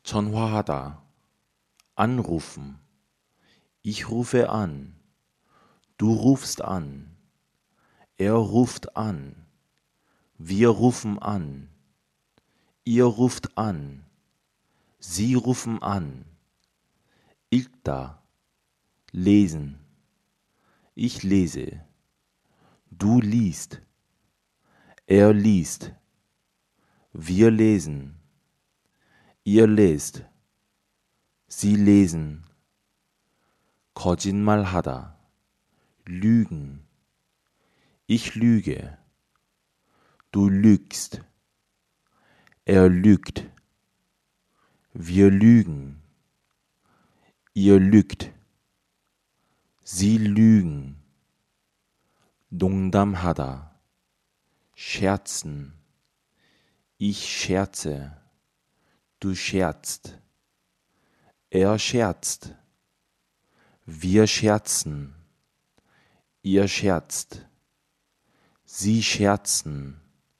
전화하다, anrufen. Ich rufe an. Du rufst an. Er ruft an. Wir rufen an. Ihr ruft an. Sie rufen an. 읽다, lesen. Ich lese. Du liest. Er liest. Wir lesen. Ihr lest. Sie lesen. 거짓말하다. Lügen. Ich lüge. Du lügst. Er lügt. Wir lügen. Ihr lügt. Sie lügen. 농담하다. Scherzen. Ich scherze. Du scherzt. Er scherzt. Wir scherzen. Ihr scherzt. Sie scherzen.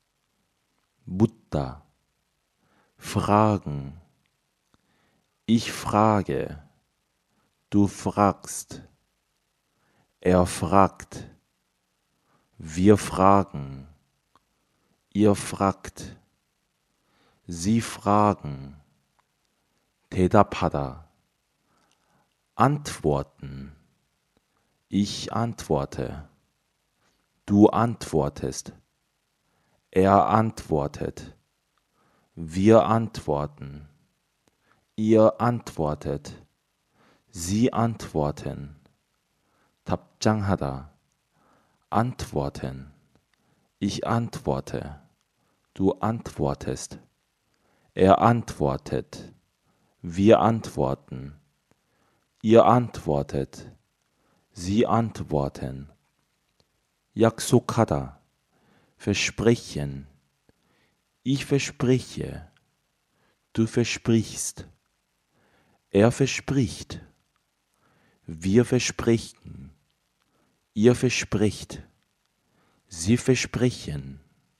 묻다. Fragen. Ich frage. Du fragst. Er fragt. Wir fragen. Ihr fragt. Sie fragen. 대답하다. Antworten. Ich antworte. Du antwortest. Er antwortet. Wir antworten. Ihr antwortet. Sie antworten. 답장하다. Antworten. Ich antworte. Du antwortest. Er antwortet. Wir antworten. Ihr antwortet. Sie antworten. 약속하다. Versprechen. Ich verspreche. Du versprichst. Er verspricht. Wir versprechen. Ihr verspricht. Sie versprechen.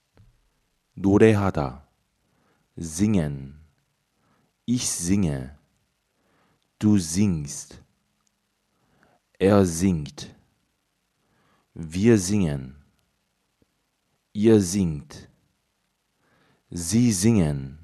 노래하다. Singen. Ich singe. Du singst. Er singt. Wir singen. Ihr singt. Sie singen.